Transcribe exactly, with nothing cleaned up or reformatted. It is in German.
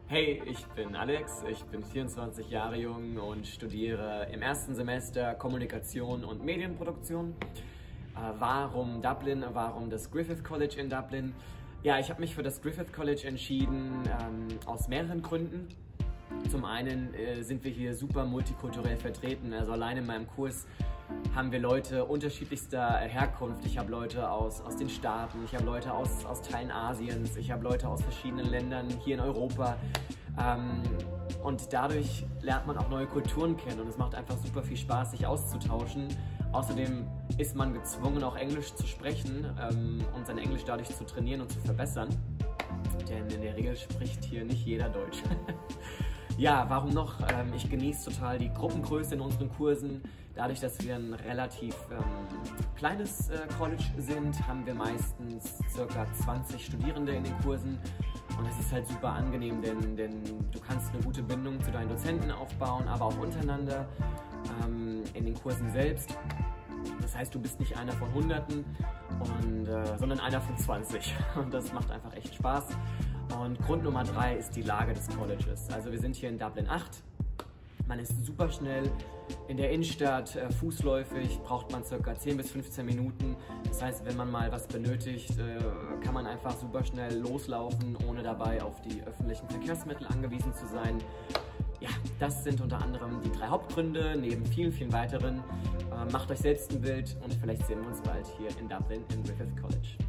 Hey, ich bin Alex, ich bin vierundzwanzig Jahre jung und studiere im ersten Semester Kommunikation und Medienproduktion. Äh, warum Dublin? Warum das Griffith College in Dublin? Ja, ich habe mich für das Griffith College entschieden ähm, aus mehreren Gründen. Zum einen äh, sind wir hier super multikulturell vertreten, also allein in meinem Kurs haben wir Leute unterschiedlichster Herkunft. Ich habe Leute aus, aus den Staaten, ich habe Leute aus, aus Teilen Asiens, ich habe Leute aus verschiedenen Ländern hier in Europa. Ähm, und dadurch lernt man auch neue Kulturen kennen und es macht einfach super viel Spaß, sich auszutauschen. Außerdem ist man gezwungen, auch Englisch zu sprechen ähm, und sein Englisch dadurch zu trainieren und zu verbessern. Denn in der Regel spricht hier nicht jeder Deutsch. Ja, warum noch? Ähm, ich genieße total die Gruppengröße in unseren Kursen. Dadurch, dass wir ein relativ ähm, kleines äh, College sind, haben wir meistens ca. zwanzig Studierende in den Kursen. Und es ist halt super angenehm, denn, denn du kannst eine gute Bindung zu deinen Dozenten aufbauen, aber auch untereinander ähm, in den Kursen selbst. Das heißt, du bist nicht einer von Hunderten, und, äh, sondern einer von zwanzig. Und das macht einfach echt Spaß. Und Grund Nummer drei ist die Lage des Colleges. Also wir sind hier in Dublin acht. Man ist super schnell in der Innenstadt, äh, fußläufig, braucht man ca. zehn bis fünfzehn Minuten. Das heißt, wenn man mal was benötigt, äh, kann man einfach super schnell loslaufen, ohne dabei auf die öffentlichen Verkehrsmittel angewiesen zu sein. Ja, das sind unter anderem die drei Hauptgründe, neben vielen, vielen weiteren. Äh, macht euch selbst ein Bild und vielleicht sehen wir uns bald hier in Dublin im Griffith College.